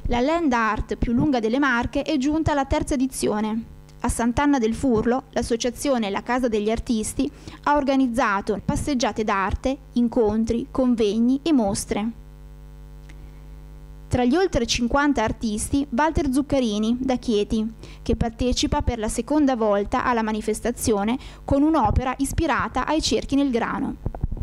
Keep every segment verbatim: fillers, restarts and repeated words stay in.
La land art più lunga delle Marche è giunta alla terza edizione. A Sant'Anna del Furlo, l'associazione La Casa degli Artisti ha organizzato passeggiate d'arte, incontri, convegni e mostre. Tra gli oltre cinquanta artisti, Walter Zuccarini, da Chieti, che partecipa per la seconda volta alla manifestazione con un'opera ispirata ai cerchi nel grano.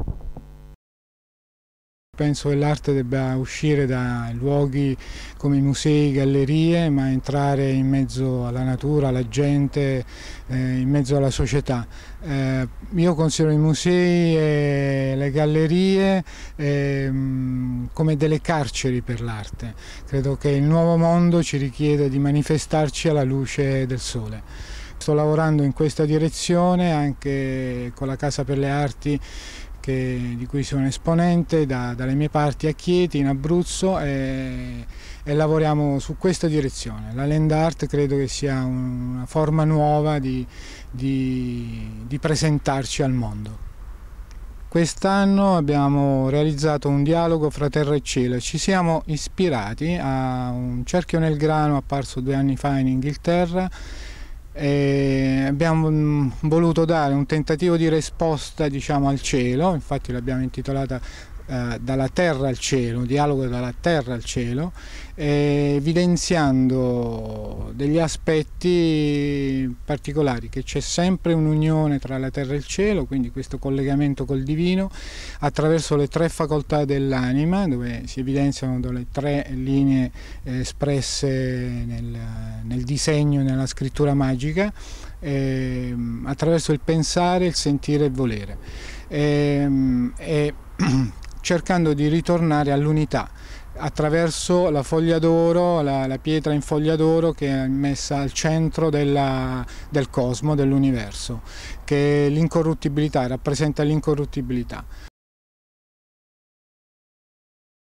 Penso che l'arte debba uscire da luoghi come i musei, gallerie, ma entrare in mezzo alla natura, alla gente, eh, in mezzo alla società. Eh, io considero i musei e le gallerie eh, come delle carceri per l'arte. Credo che il nuovo mondo ci richiede di manifestarci alla luce del sole. Sto lavorando in questa direzione anche con la Casa per le Arti, Che, di cui sono esponente da, dalle mie parti a Chieti in Abruzzo e, e lavoriamo su questa direzione. La land art credo che sia una forma nuova di, di, di presentarci al mondo. Quest'anno abbiamo realizzato un dialogo fra terra e cielo e ci siamo ispirati a un cerchio nel grano apparso due anni fa in Inghilterra. E abbiamo voluto dare un tentativo di risposta, diciamo, al cielo, infatti l'abbiamo intitolata eh, Dalla terra al cielo, un dialogo dalla terra al cielo, eh, evidenziando degli aspetti particolari, che c'è sempre un'unione tra la terra e il cielo, quindi questo collegamento col divino attraverso le tre facoltà dell'anima, dove si evidenziano le tre linee eh, espresse nel, nel disegno, nella scrittura magica, eh, attraverso il pensare, il sentire e il volere, eh, e cercando di ritornare all'unità attraverso la foglia d'oro, la, la pietra in foglia d'oro che è messa al centro della, del cosmo, dell'universo, che l'incorruttibilità, rappresenta l'incorruttibilità.